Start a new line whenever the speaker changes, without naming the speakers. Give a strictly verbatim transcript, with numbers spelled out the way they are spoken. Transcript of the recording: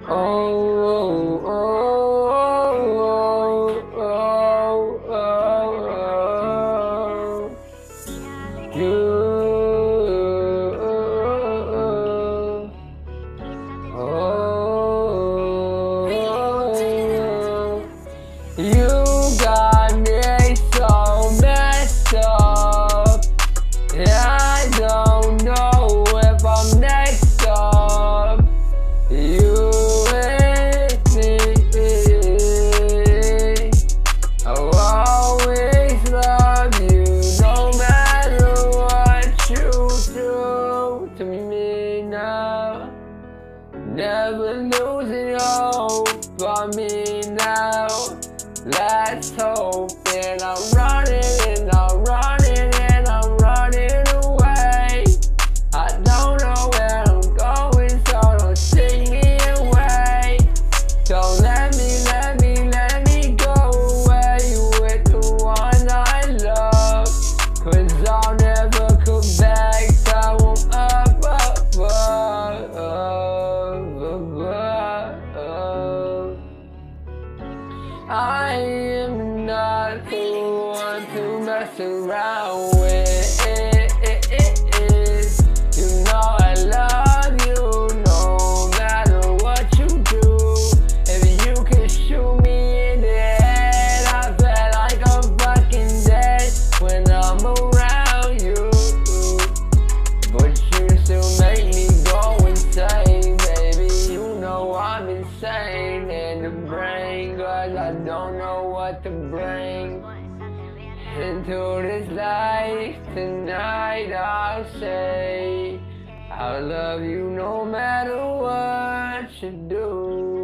Oh, oh, oh, oh, oh, oh, you, oh, you got me so messed up. I don't know if I'm next up. You with me, I'll always love you, no matter what you do to me now. Never losing hope on me now. Let's hope, and I'm running, and I'm running, and I'm running away. I don't know where I'm going, so don't take me away. Don't let me, let me, let me go away with the one I love. Cause I'll never come back, I won't up, up, up, up, up. I am not the one to mess around with. You know I love you no matter what you do. If you can shoot me in the head, I feel like I'm fucking dead when I'm around you. But you still make me go insane, baby. You know I'm insane in the brain, cause I don't know what to bring into this life. Tonight I'll say I love you no matter what you do.